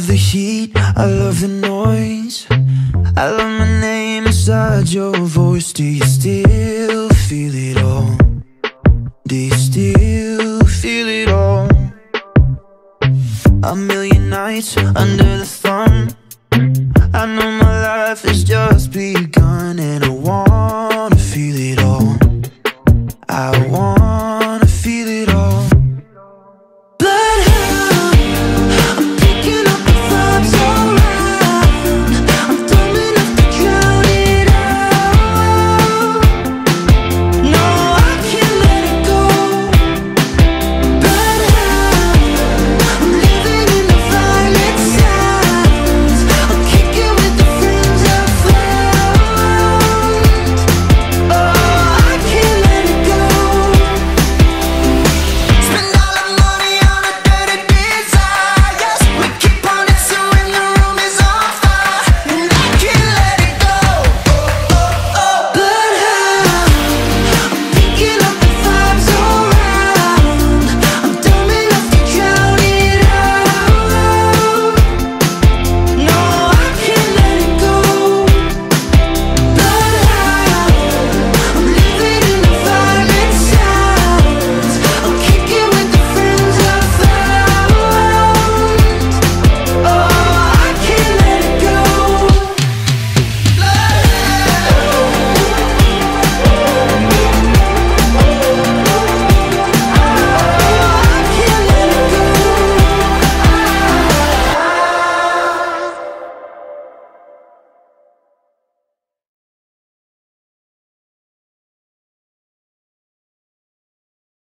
the heat, I love the noise, I love my name inside your voice. Do you still feel it all? Do you still feel it all? A million nights under